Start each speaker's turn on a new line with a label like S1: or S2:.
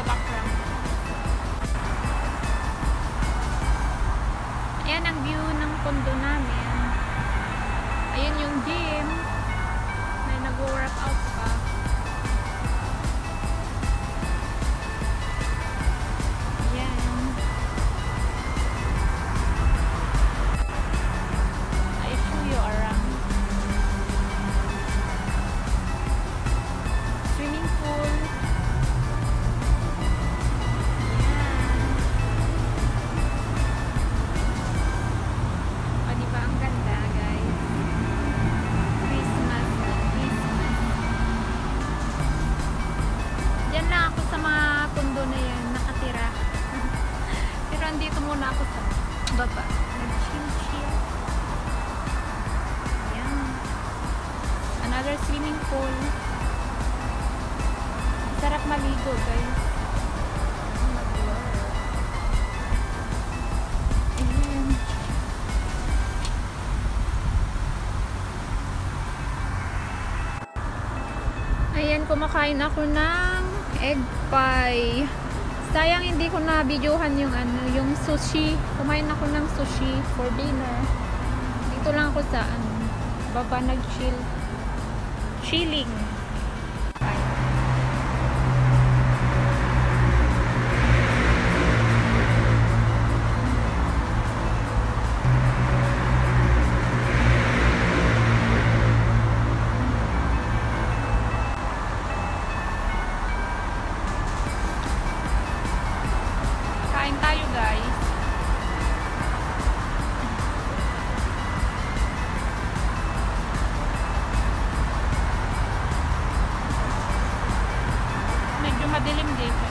S1: background. Ayan ang view ng condo namin. Ayan yung gym. May nag-workout pa. Ayan. I show you around. Swimming pool. Ayan. O, diba ang ganda, guys? Christmas na Christmas. Diyan lang ako sa mga condo na yan, nakatira. Pero andito muna ako sa baba. Nag-chill-chill. Ayan. Another swimming pool. Sarap maligo, guys. Ayan. Ayan, kumakain ako ng egg pie. Sayang hindi ko na videohan yung yung sushi. Kumain ako ng sushi for dinner. Dito lang ako sa baba nag-chill. Chilling. Kain tayo, guys. Medyo madilim dito.